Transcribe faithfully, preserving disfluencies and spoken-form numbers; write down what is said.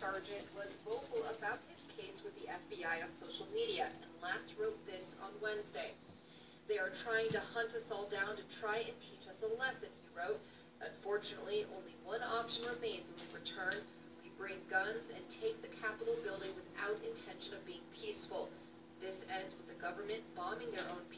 sergeant was vocal about his case with the F B I on social media and last wrote this on Wednesday. "They are trying to hunt us all down to try and teach us a lesson," he wrote. "Unfortunately, only one option remains when we return. We bring guns and take the Capitol building without intention of being peaceful. This ends with the government bombing their own